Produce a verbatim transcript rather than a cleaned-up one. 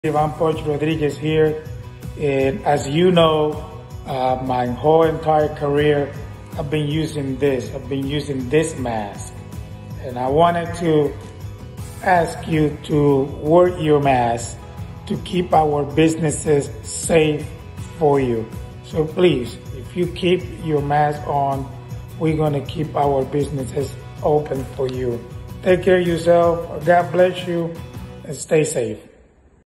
I'm Pudge Rodriguez here, and as you know, uh, my whole entire career, I've been using this. I've been using this mask, and I wanted to ask you to wear your mask to keep our businesses safe for you. So please, if you keep your mask on, we're going to keep our businesses open for you. Take care of yourself. God bless you, and stay safe.